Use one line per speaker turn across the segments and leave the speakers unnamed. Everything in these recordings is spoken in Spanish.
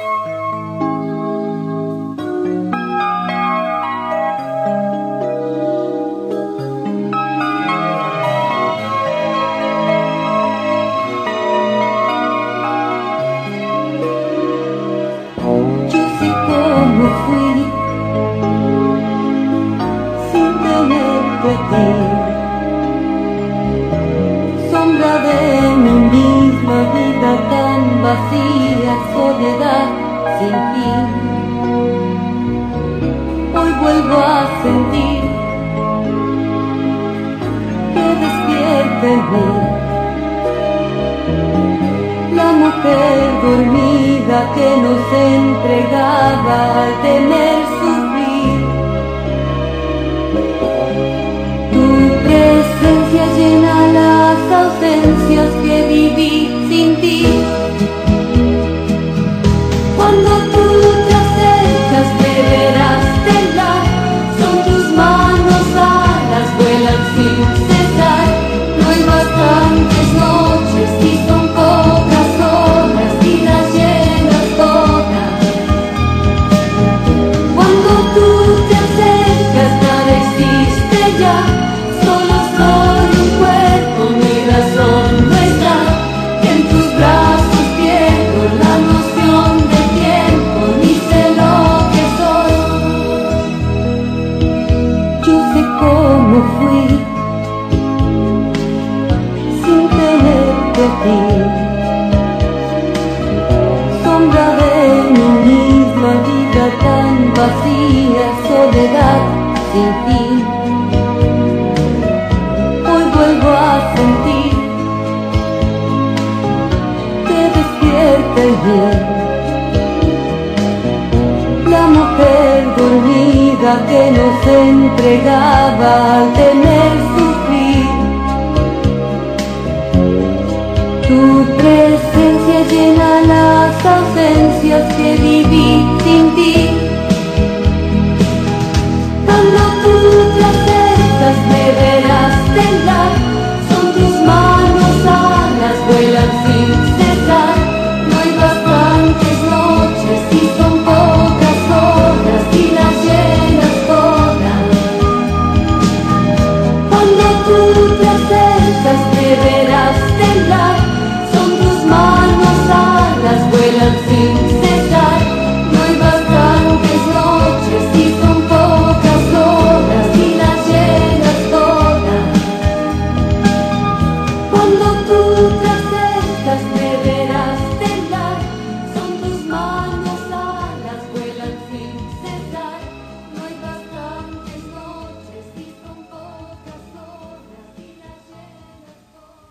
Sombra de mi misma vida tan vacía, soledad sin fin. Hoy vuelvo a sentir que despierta en mí la mujer dormida que nos entregaba al temer sufrir. Tu presencia llena las ausencias que viví sin ti. Cuando tú te acercas me verás temblar, son tus manos alas, vuelan sin cesar. No hay bastantes noches y son pocas horas y las llenas todas. Cuando tú te acercas nada existe ya, solo soy un cuerpo, mi razón no está. En tus brazos pierdo la noción de tiempo, ni sé lo que soy. Yo sé cómo fui sin tenerte a ti. Sombra de mi misma vida tan vacía, soledad sin fin. Hoy vuelvo a sentir que despierta en mí la mujer dormida que nos entregaba al temer sufrir. Tu presencia llena las ausencias que viví sin ti. Cuando tú te acercas me verás temblar, son tus manos alas, vuelan sin cesar. No hay bastantes noches y son pocas horas y las llenas todas. Cuando tú te acercas me verás temblar, son tus manos alas, vuelan sin cesar. No hay bastantes noches y son pocas horas y las llenas todas. Cuando tú te acercas me verás temblar, son tus manos alas, vuelan sin cesar. No hay bastantes noches y son pocas horas y las llenas todas.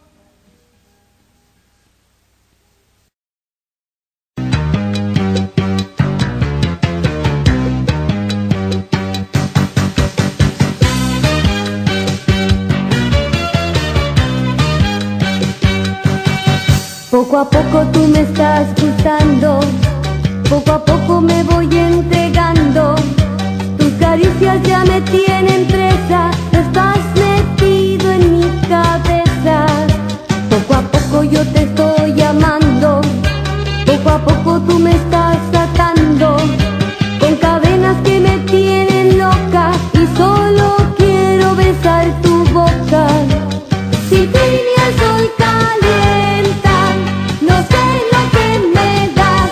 Poco a poco tú me estás gustando, poco a poco me voy entregando. Tus caricias ya me tienen presa, estás metido en mi cabeza. Poco a poco yo te estoy amando, poco a poco tú me estás atando con cadenas que me tienen loca y solo quiero besar tu boca. Sin ti ni el sol calienta, no sé lo que me das.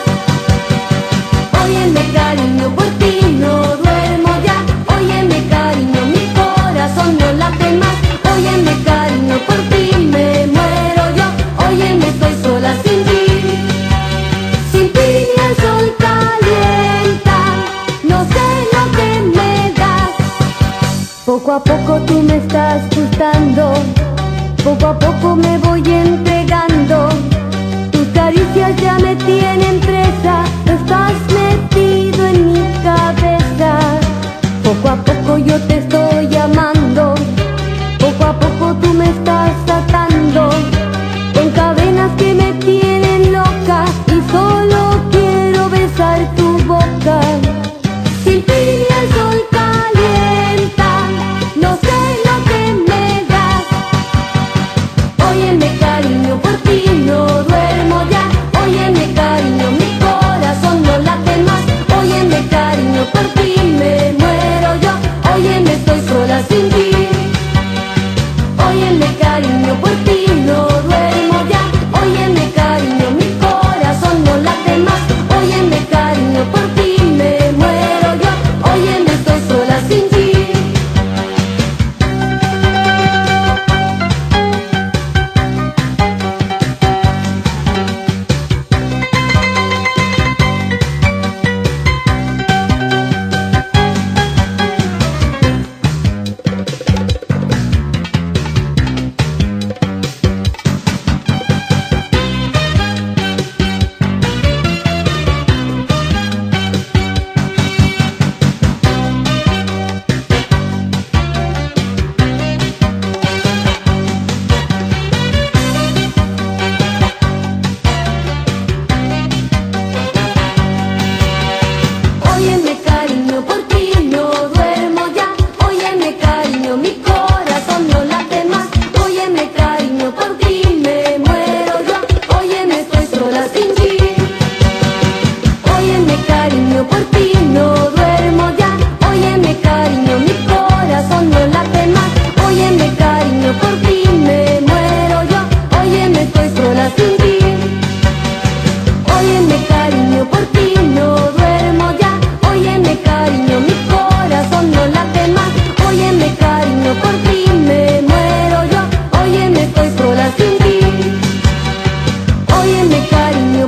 Óyeme cariño, por ti no duermo ya. Óyeme cariño, mi corazón no late más. Óyeme cariño, por ti me muero yo. Óyeme, estoy sola sin ti. Sin ti ni el sol calienta, no sé lo que me das. Poco a poco tú me estás gustando, poco a poco me voy entregando. Tus caricias ya me tienen presa, estás metido en mi cabeza. Poco a poco yo te estoy amando, poco a poco tú me estás atando con cadenas que me tienen loca y solo quiero besar tu boca. Sin ti ni el sol calienta, no sé lo que me das. Óyeme cariño, por ti no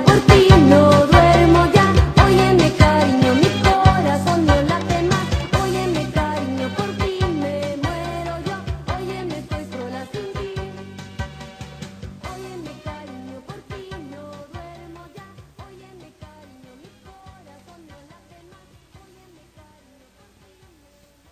por ti no duermo ya. Óyeme cariño, mi corazón no late más. Óyeme cariño, por ti me muero yo. Óyeme, estoy sola sin ti. Óyeme cariño, por ti no duermo ya. Óyeme cariño, mi corazón no late más. Óyeme cariño, por ti me muero.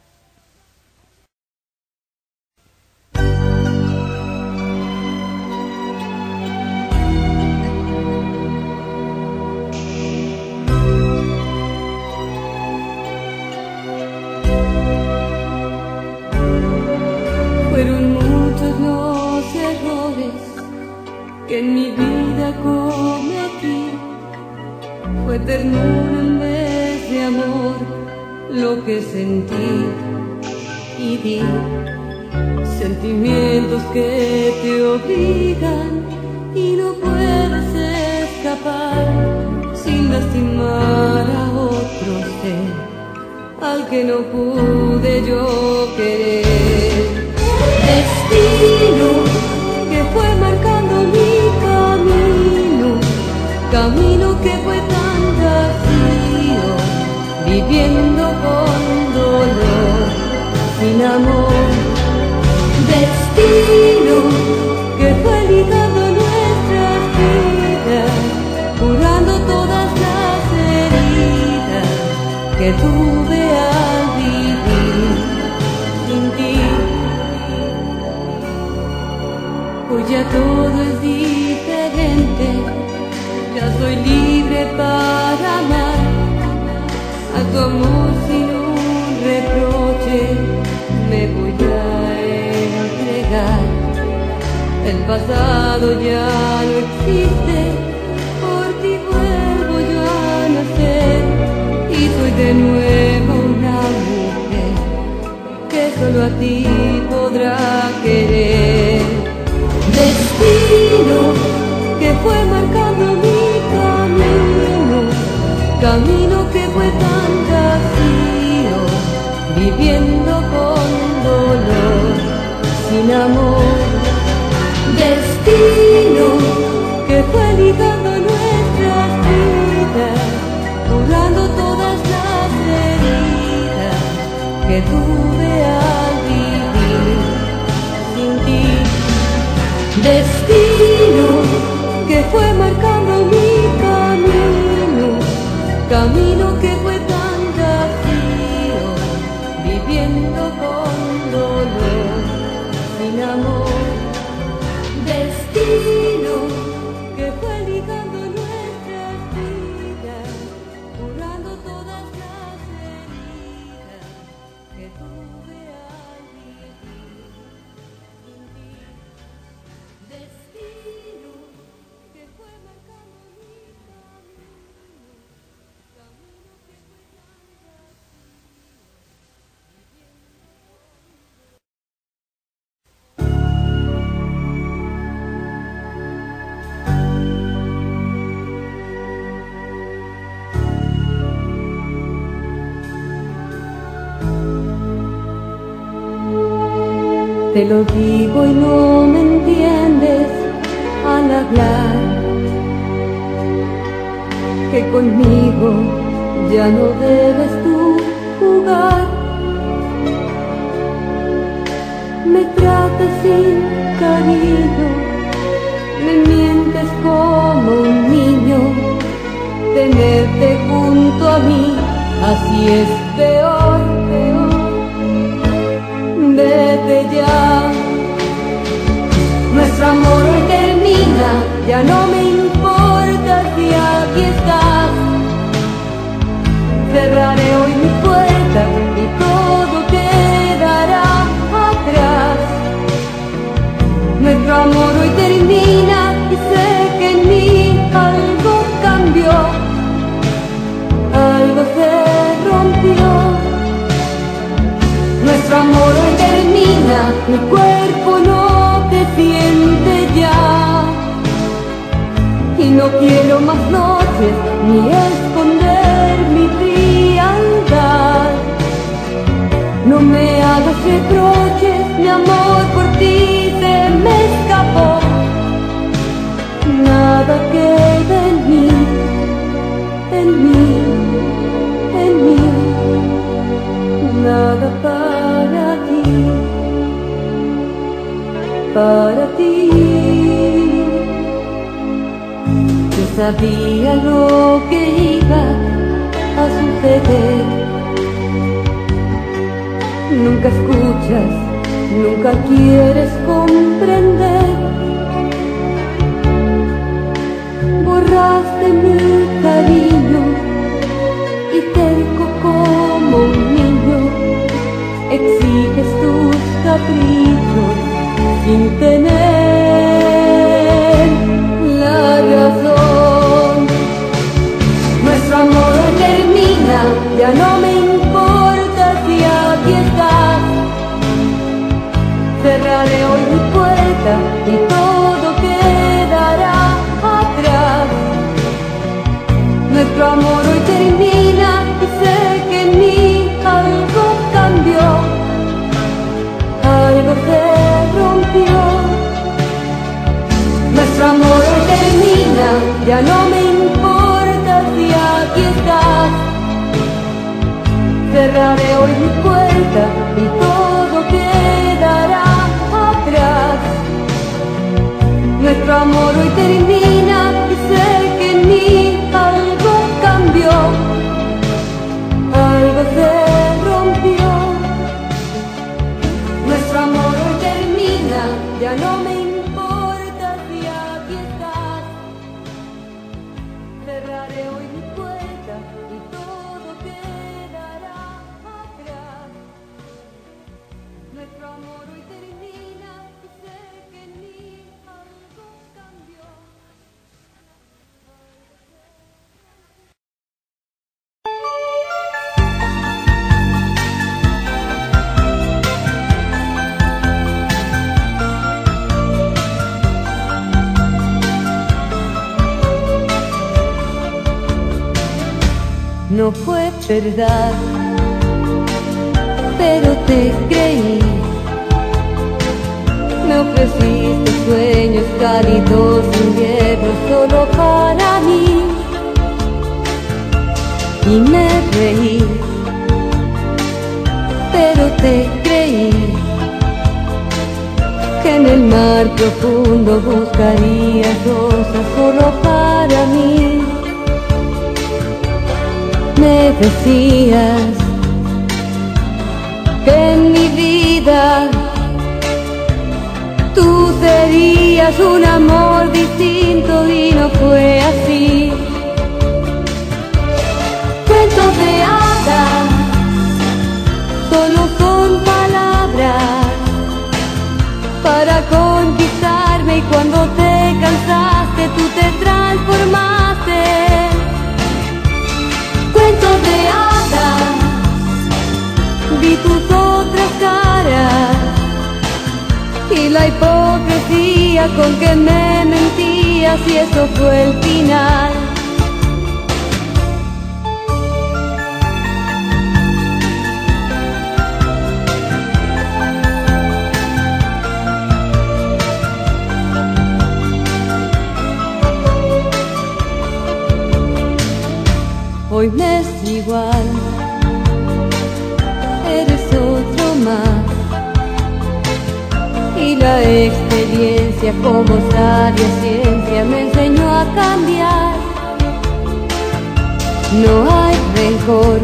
Fueron muchos los errores que en mi vida cometí. Fue ternura en vez de amor lo que sentí y di. Sentimientos que te obligan y no puedes escapar sin lastimar a otro ser al que no pude yo querer. Destino que fue marcando mi camino, camino que fue tan vacío, viviendo con dolor, sin amor. Destino que fue ligando nuestras vidas, curando todas las heridas que tuve al vivir sin ti. Hoy ya todo es diferente, ya soy libre para amar a tu amor sin un reproche. Me voy a entregar, el pasado ya no existe, por ti vuelvo yo a nacer y soy de nuevo una mujer que solo a ti podrá querer. Destino que fue marcando mi camino, camino que fue tan vacío, viviendo con dolor, sin amor. Destino que fue ligando nuestras vidas, curando todas las heridas que tuve al vivir sin ti. Destino que fue marcando mi camino, camino que fue tan vacío, viviendo con dolor, sin amor. Destino que fue ligando nuestras vidas, curando todas las heridas que tuve al vivir sin ti. Destino que fue marcando mi camino, camino que fue tan vacío, viviendo. Te lo digo y no me entiendes al hablar, que conmigo ya no debes tú jugar. Me tratas sin cariño, me mientes como un niño. Tenerte junto a mí, así es peor, peor. Vete ya, nuestro amor hoy termina, ya no me importa si aquí estás. Cerraré hoy mi puerta y todo quedará atrás. Nuestro amor hoy termina y sé que en mí algo cambió, algo se rompió. Nuestro amor hoy termina, mi cuerpo no te siente ya. Y no quiero más noches ni esconder mi frialdad. No me hagas reproches, mi amor por ti se me escapó. Nada queda en mí sabía lo que iba a suceder. Nunca escuchas, nunca quieres comprender. Borraste mi cariño y terco como un niño exiges tus caprichos sin tener la razón. Nuestro amor termina, ya no me importa si aquí estás. Cerraré hoy mi puerta y todo quedará atrás. Nuestro amor hoy termina y sé que en mí algo cambió, algo se rompió. Nuestro amor hoy termina, ya no me importa si aquí estás. Cerraré hoy mi puerta y todo quedará atrás. Nuestro amor hoy termina y sé que en mí algo cambió, algo se rompió. Nuestro amor hoy termina, ya no me importa si aquí estás. Cerraré hoy mi puerta y todo quedará atrás. Nuestro amor hoy termina y sé que en mí algo cambió. No fue verdad, pero te creí. Me ofreciste sueños cálidos, inviernos solo para mí. Y me reí, pero te creí que en el mar profundo buscarías rosas solo para mí. Me decías que en mi vida tú serías un amor distinto y no fue así. Cuentos de hadas, solo son palabras para conquistarme, y cuando te cansaste tú te transformaste. Cuentos de hadas, vi tus otras caras y la hipocresía con que me mentías, y eso fue el final. Hoy me es igual, eres otro más, y la experiencia como sabia ciencia me enseñó a cambiar. No hay rencor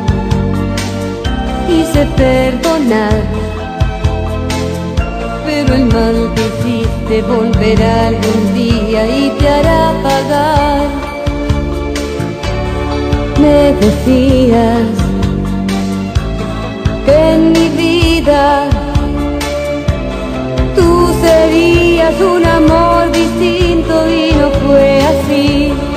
y sé perdonar, pero el mal que hiciste volverá algún día y te hará pagar. Me decías que en mi vida tú serías un amor distinto y no fue así.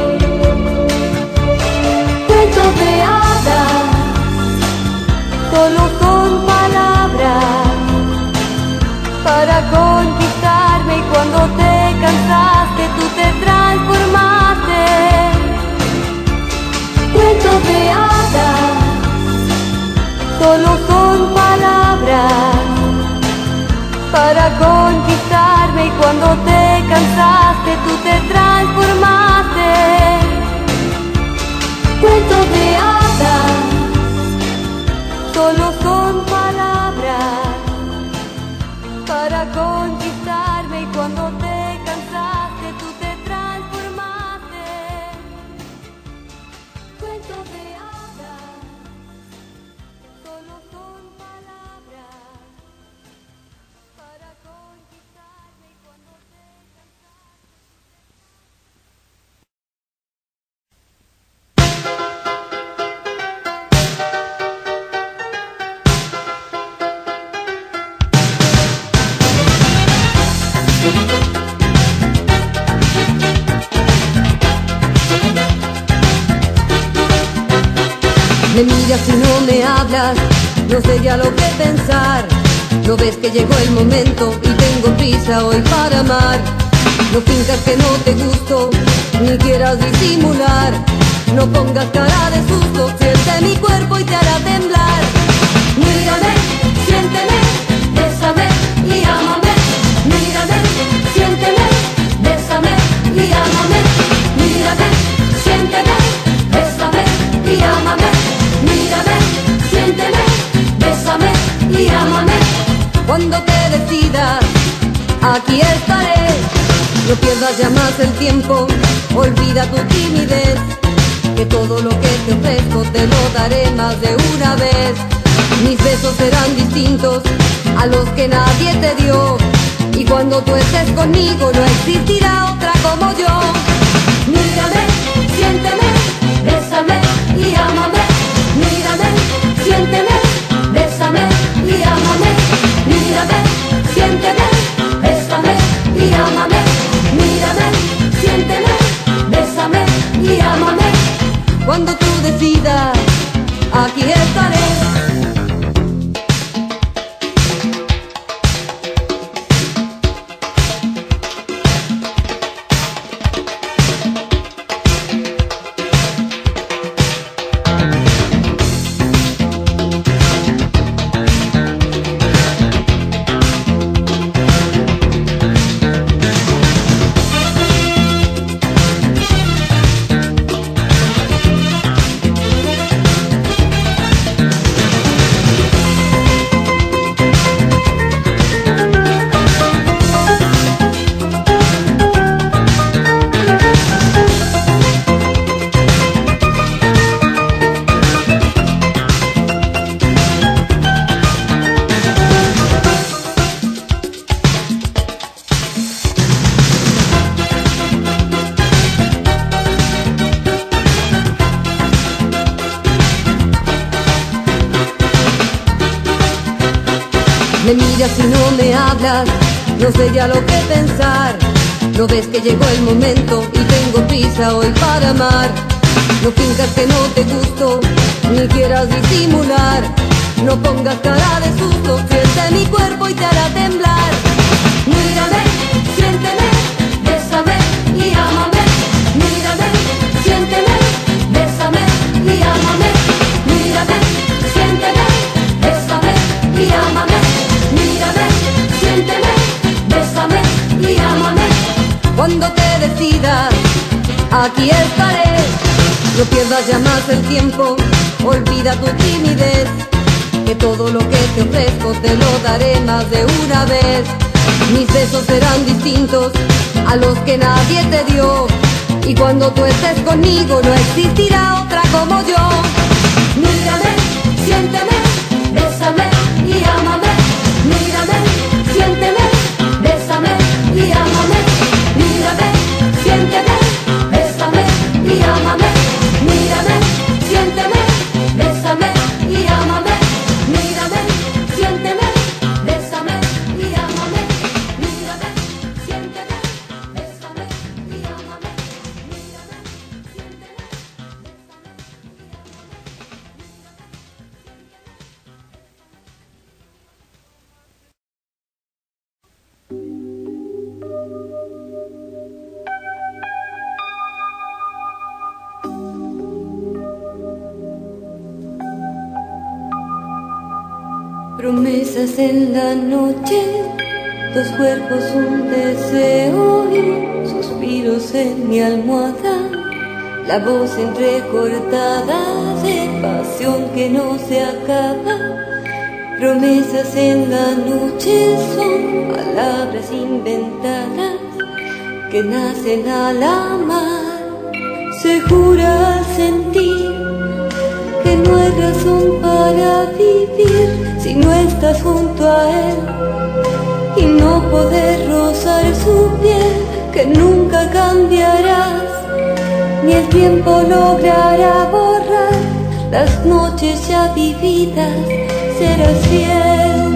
Cuentos de hadas, solo son palabras para conquistarme, y cuando te cansaste tú te transformaste. Cuentos de hadas, solo son palabras para conquistarme, y cuando te cansaste tú te transformaste. Cuentos de hadas, solo son palabras para conquistarme, y cuando te cansaste tú te transformaste. Me miras y no me hablas, no sé ya lo que pensar. No ves que llegó el momento y tengo prisa hoy para amar. No finjas que no te gusto, ni quieras disimular. No pongas cara de susto, siente mi cuerpo y te hará temblar. Mírame, siénteme, bésame y ámame. Mírame, siénteme, bésame y ámame. Mírame, siénteme, bésame y ámame. Mírame, siénteme, bésame y ámame. Cuando te decidas, aquí estaré. No pierdas ya más el tiempo, olvida tu timidez, que todo lo que te ofrezco te lo daré más de una vez. Mis besos serán distintos a los que nadie te dio, y cuando tú estés conmigo no existirá otra como yo. Mírame, siénteme, bésame y ámame. Mírame, siénteme, bésame y ámame. Mírame, siénteme, bésame y ámame. Mírame, siénteme, bésame y ámame. Cuando tú decidas, aquí estaré. Me miras y no me hablas, no sé ya lo que pensar. No ves que llegó el momento y tengo prisa hoy para amar. No finjas que no te gusto, ni quieras disimular. No pongas cara de susto, siente mi cuerpo y te hará temblar. Mírame, siénteme, bésame y ámame. Mírame, siénteme, bésame y ámame. Mírame, siénteme, bésame y ámame. Mírame, siénteme, bésame y ámame. Cuando te decidas, aquí estaré. No pierdas ya más el tiempo, olvida tu timidez, que todo lo que te ofrezco te lo daré más de una vez. Mis besos serán distintos a los que nadie te dio, y cuando tú estés conmigo no existirá otra como yo. Mírame, siénteme, bésame y ámame. Mírame, siénteme, bésame y ámame. Mírame, siénteme, bésame y ámame. Mírame, siénteme, bésame y ámame. Mírame, siénteme, bésame y ámame. Mírame, siénteme, bésame y ámame. Mírame, siénteme, promesas en la noche, dos cuerpos, un deseo y suspiros en mi almohada. La voz entrecortada de pasión que no se acaba. Promesas en la noche son palabras inventadas que nacen al amar. Se jura al sentir que no hay razón para vivir si no estás junto a él, y no poder rozar su piel que nunca cambiarás, ni el tiempo logrará borrar las noches ya vividas. Serás fiel.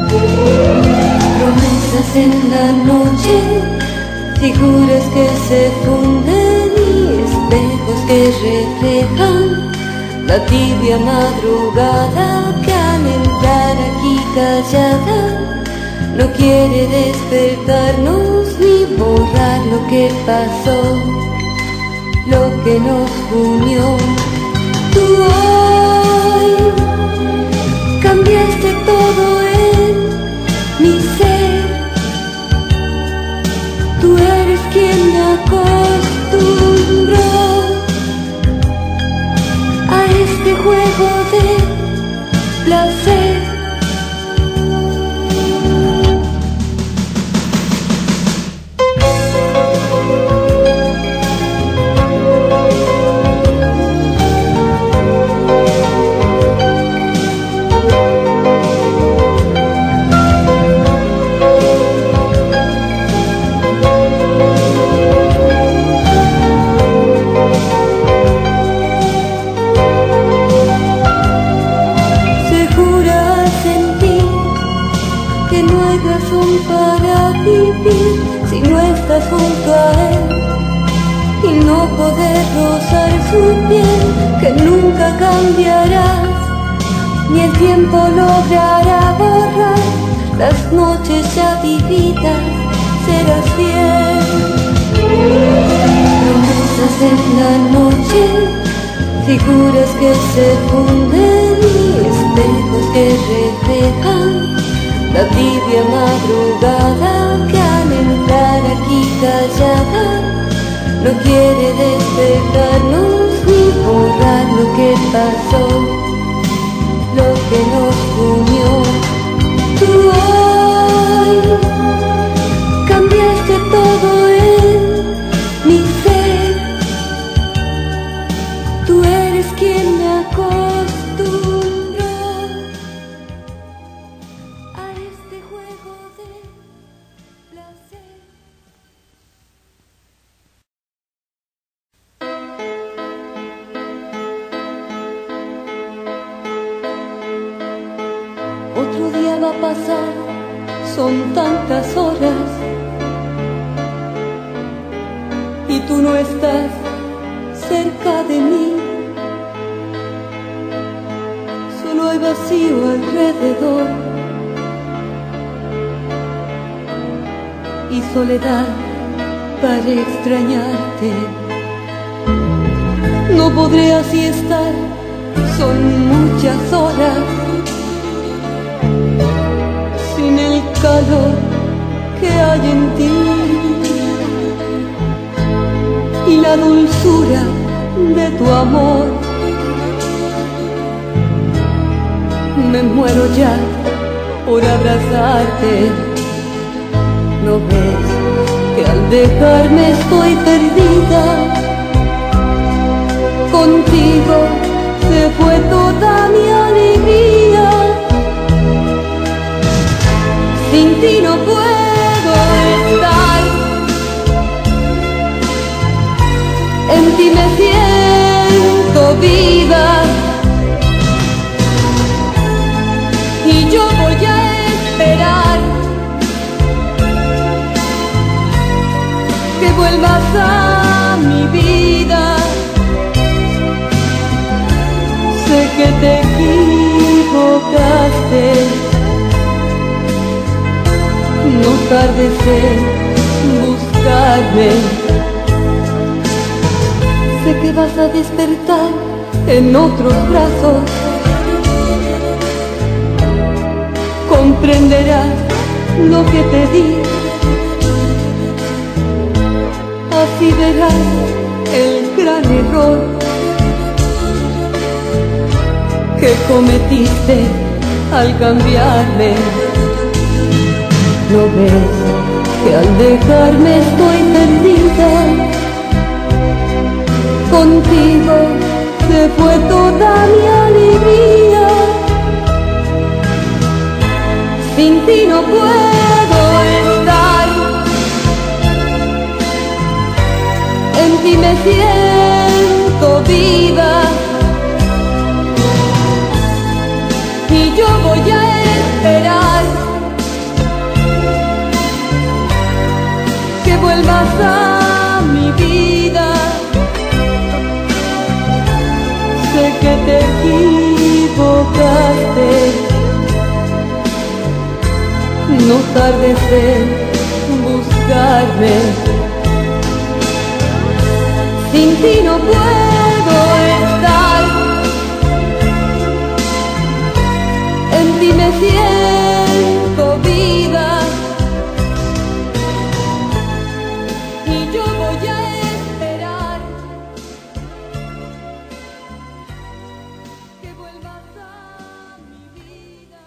Promesas en la noche, figuras que se funden y espejos que reflejan La tibia madrugada que al entrar aquí callada no quiere despertarnos ni borrar lo que pasó, lo que nos unió. Tú hoy cambiaste todo en mi ser. Tú eres quien me acostumbró a este juego de placer. Para vivir si no estás junto a él y no poder rozar su piel, que nunca cambiarás ni el tiempo logrará borrar las noches ya vividas. Serás fiel. Promesas en la noche, figuras que se funden y espejos que reflejan la tibia madrugada que al entrar aquí callada no quiere despertarnos ni borrar lo que pasó, lo que nos unió. Tú hoy cambiaste todo en mi ser. Tú eres quien me acostumbró a este juego de placer. Otro día va a pasar, son tantas horas y tú no estás cerca de mí. Solo hay vacío alrededor y soledad para extrañarte. No podré así estar, son muchas horas sin el calor que hay en ti y la dulzura de tu amor. Me muero ya por abrazarte. ¿No ves que al dejarme estoy perdida? Contigo se fue toda mi alegría. Sin ti no puedo estar, en ti me siento viva y yo voy a esperar que vuelvas a mi vida. Sé que te equivocaste, no tardes en buscarme. Sé que vas a despertar en otros brazos, comprenderás lo que te di. Así verás el gran error que cometiste al cambiarme. ¿No ves que al dejarme estoy perdida? Contigo se fue toda mi alegría. Sin ti no puedo estar, en ti me siento viva y yo voy a esperar que vuelvas a mi vida. Sé que te equivocaste. No tardes en buscarme. Sin ti no puedo estar. En ti me siento viva. Y yo voy a esperar que vuelvas a mi vida.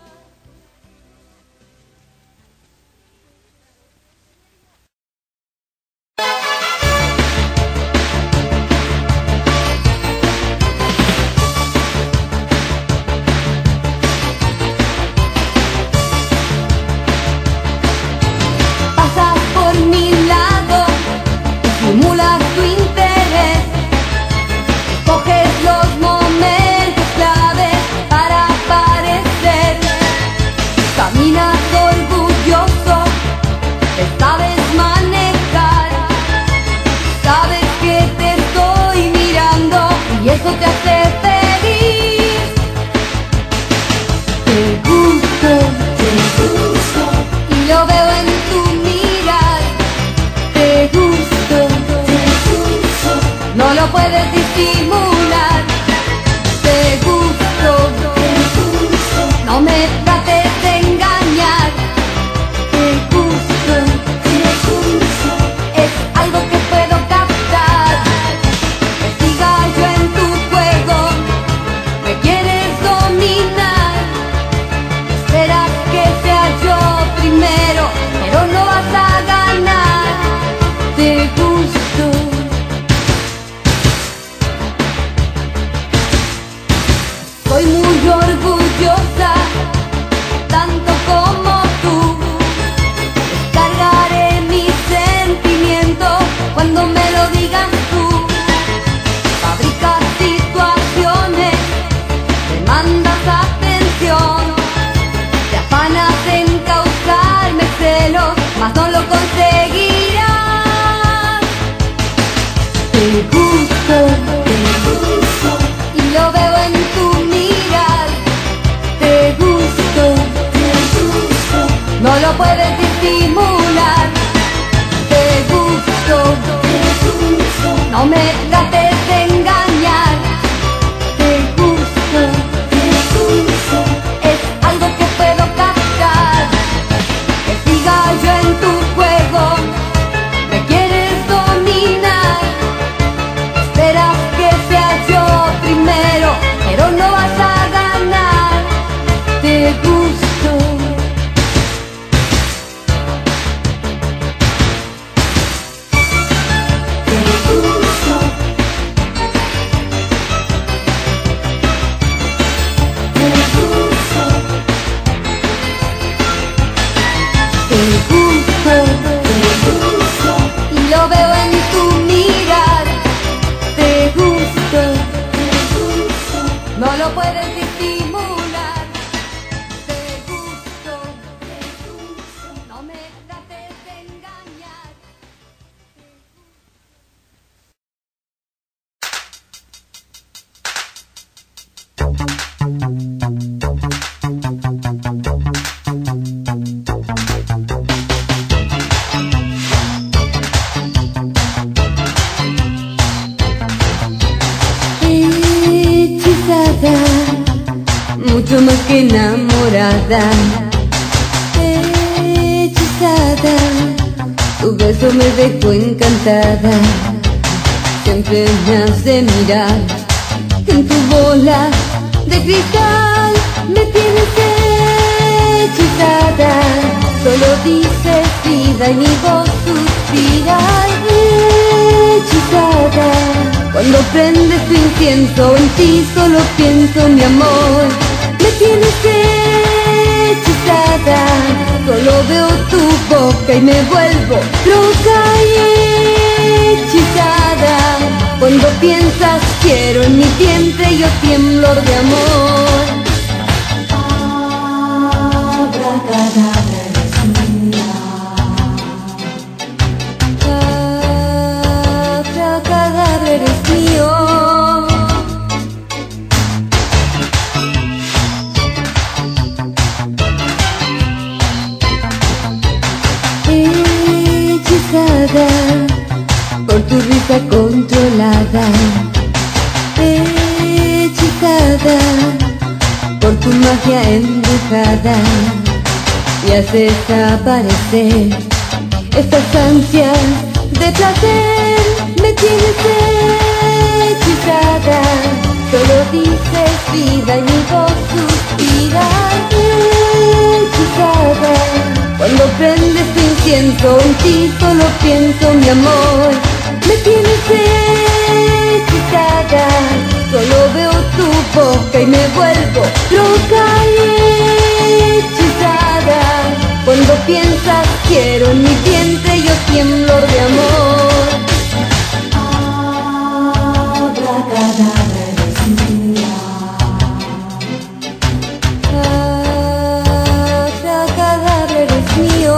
Pasas por mi lado, simulas tu interés, coges los momentos claves para aparecer, caminas orgulloso, te sabes manejar, sabes que te estoy mirando y eso te hace feliz. Te gusto y lo veo en tu mirar. Te gusto, no lo puedes disimular. Te gusto, no me trates de engañar. Te gusto, es algo que puedo captar. Que siga yo en tu juego, me quieres dominar. Esperas que sea yo primero, pero no vas a ganar. Te gusto. Soy muy orgullosa, tanto como tú. Descargaré mis sentimientos cuando me lo digas tú. Fabricas situaciones, demandas atención, te afanas en causarme celos, mas no lo conseguirás. Te gusto y lo veo en tu mirar. Te gusto, no lo puedes disimular. Te gusto, no me trates de engañar. Te gusto, es algo que puedo captar. Que siga yo en tu juego, me quieres dominar. Esperas que sea yo primero, pero no vas a ganar. Te gusto. Te gusto, y lo veo en tu mirar. Te gusto, no lo puedes disimular. Te gusto, no me trates de engañar. Hechizada, mucho más que enamorada. Hechizada, tu beso me dejó encantada. Siempre me hace mirar en tu bola de cristal. Me tienes hechizada, solo dices vida y mi voz suspira. Hechizada, cuando prendes tu incienso, en ti solo pienso mi amor. Me tienes hechizada, solo veo tu boca y me vuelvo loca y hechizada. Cuando piensas quiero en mi vientre yo tiemblo de amor. Abracadabra eres mía. Abracadabra eres mío. magia embrujada y haces aparecer estas ansias de placer. Me tienes hechizada, solo dices vida y mi voz suspira. Hechizada, cuando prendes tu incienso, en ti solo pienso mi amor. Me tienes hechizada, solo veo tu boca y me vuelvo loca y hechizada. Cuando piensas quiero en mi vientre yo tiemblo de amor. Abracadabra eres mía. Abracadabra eres mío.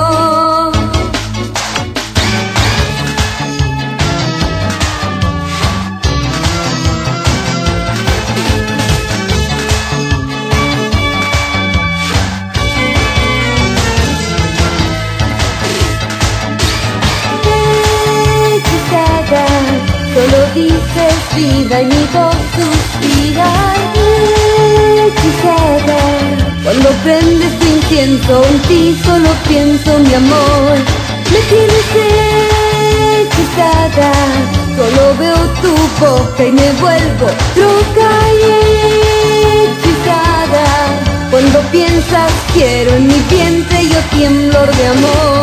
Solo dices vida y mi voz suspira. Hechizada, cuando prendes tu incienso, en ti solo pienso mi amor. Me tienes hechizada, solo veo tu boca y me vuelvo loca y hechizada. Cuando piensas quiero en mi vientre yo tiemblo de amor.